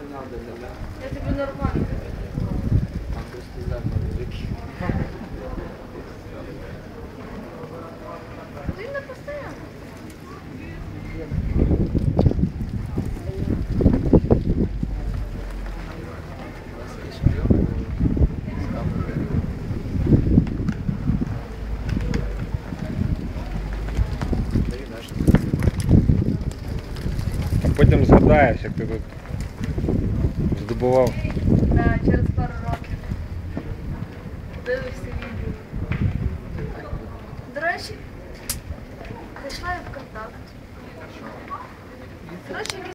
Я тобі нормально. Там просто задно великий. Він не постійно. А потім згадаєш, як ти тут здобував. Да, через пару років. Дивишся відео. До речі, зайшла я в контакт. Коротше,